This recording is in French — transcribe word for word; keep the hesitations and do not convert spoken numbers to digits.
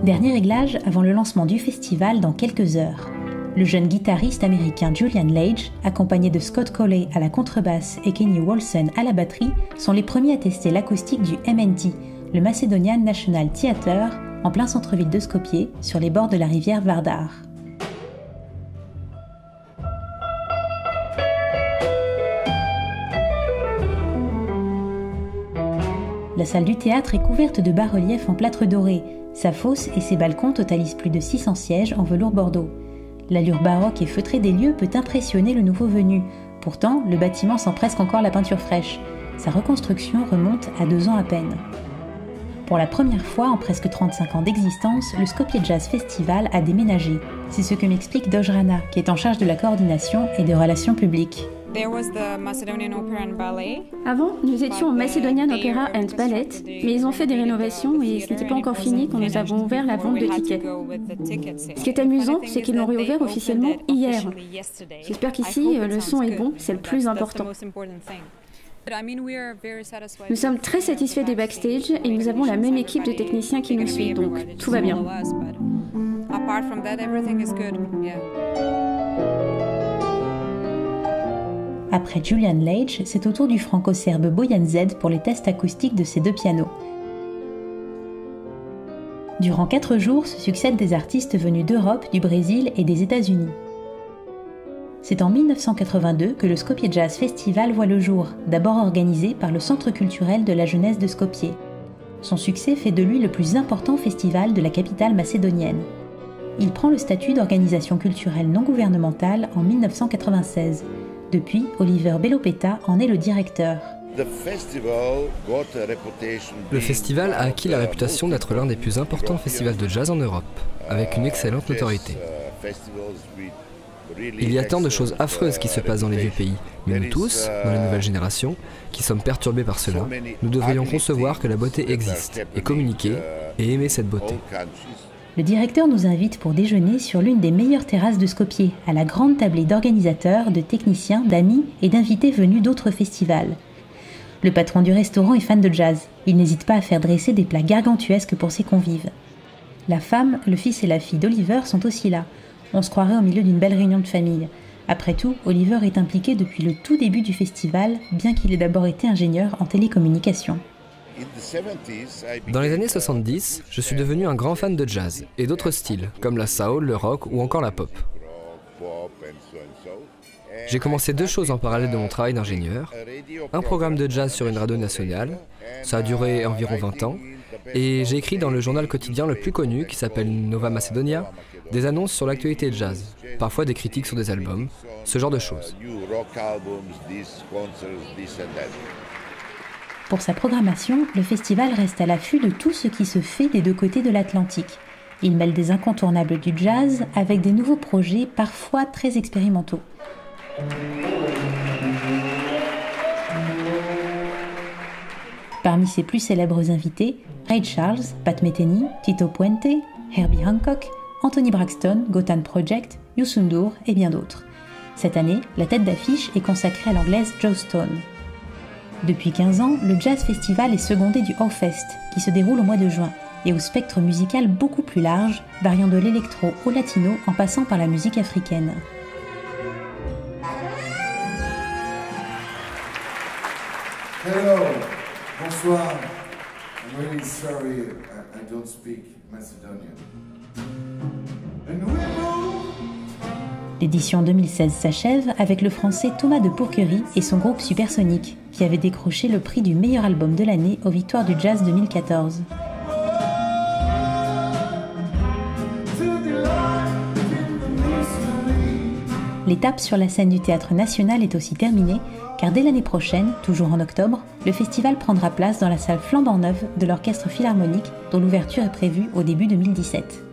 Dernier réglage avant le lancement du festival dans quelques heures. Le jeune guitariste américain Julian Lage, accompagné de Scott Colley à la contrebasse et Kenny Wolfson à la batterie, sont les premiers à tester l'acoustique du M N T, le Macedonian National Theatre, en plein centre-ville de Skopje, sur les bords de la rivière Vardar. La salle du théâtre est couverte de bas-reliefs en plâtre doré. Sa fosse et ses balcons totalisent plus de six cents sièges en velours bordeaux. L'allure baroque et feutrée des lieux peut impressionner le nouveau venu. Pourtant, le bâtiment sent presque encore la peinture fraîche. Sa reconstruction remonte à deux ans à peine. Pour la première fois en presque trente-cinq ans d'existence, le Skopje Jazz Festival a déménagé. C'est ce que m'explique Doj Rana, qui est en charge de la coordination et des relations publiques. Avant, nous étions au Macedonian Opera and Ballet, mais ils ont fait des rénovations et ce n'était pas encore fini quand nous avons ouvert la vente de tickets. Ce qui est amusant, c'est qu'ils l'ont réouvert officiellement hier. J'espère qu'ici, le son est bon, c'est le plus important. Nous sommes très satisfaits des backstage et nous avons la même équipe de techniciens qui nous suit, donc tout va bien. Après Julian Lage, c'est au tour du franco-serbe Bojan Zed pour les tests acoustiques de ces deux pianos. Durant quatre jours se succèdent des artistes venus d'Europe, du Brésil et des États-Unis. C'est en mille neuf cent quatre-vingt-deux que le Skopje Jazz Festival voit le jour, d'abord organisé par le Centre culturel de la jeunesse de Skopje. Son succès fait de lui le plus important festival de la capitale macédonienne. Il prend le statut d'organisation culturelle non gouvernementale en mille neuf cent quatre-vingt-seize. Depuis, Oliver Belopeta en est le directeur. Le festival a acquis la réputation d'être l'un des plus importants festivals de jazz en Europe, avec une excellente notoriété. Il y a tant de choses affreuses qui se passent dans les vieux pays, mais nous tous, dans les nouvelles générations, qui sommes perturbés par cela, nous devrions concevoir que la beauté existe, et communiquer, et aimer cette beauté. Le directeur nous invite pour déjeuner sur l'une des meilleures terrasses de Skopje, à la grande tablée d'organisateurs, de techniciens, d'amis et d'invités venus d'autres festivals. Le patron du restaurant est fan de jazz. Il n'hésite pas à faire dresser des plats gargantuesques pour ses convives. La femme, le fils et la fille d'Oliver sont aussi là. On se croirait au milieu d'une belle réunion de famille. Après tout, Oliver est impliqué depuis le tout début du festival, bien qu'il ait d'abord été ingénieur en télécommunications. Dans les années soixante-dix, je suis devenu un grand fan de jazz et d'autres styles, comme la soul, le rock ou encore la pop. J'ai commencé deux choses en parallèle de mon travail d'ingénieur. Un programme de jazz sur une radio nationale, ça a duré environ vingt ans, et j'ai écrit dans le journal quotidien le plus connu, qui s'appelle Nova Macedonia, des annonces sur l'actualité de jazz, parfois des critiques sur des albums, ce genre de choses. Pour sa programmation, le festival reste à l'affût de tout ce qui se fait des deux côtés de l'Atlantique. Il mêle des incontournables du jazz avec des nouveaux projets parfois très expérimentaux. Parmi ses plus célèbres invités, Ray Charles, Pat Metheny, Tito Puente, Herbie Hancock, Anthony Braxton, Gotan Project, Youssou N'Dour et bien d'autres. Cette année, la tête d'affiche est consacrée à l'anglaise Jo Stone. Depuis quinze ans, le Jazz Festival est secondé du O-Fest, qui se déroule au mois de juin, et au spectre musical beaucoup plus large, variant de l'électro au latino en passant par la musique africaine. Hello, bonsoir. I'm really sorry I, I don't speak Macedonian. And we move. L'édition deux mille seize s'achève avec le français Thomas de Pourquerie et son groupe Supersonic, qui avait décroché le prix du meilleur album de l'année aux Victoires du Jazz deux mille quatorze. L'étape sur la scène du Théâtre National est aussi terminée, car dès l'année prochaine, toujours en octobre, le festival prendra place dans la salle flambant neuve de l'Orchestre Philharmonique, dont l'ouverture est prévue au début deux mille dix-sept.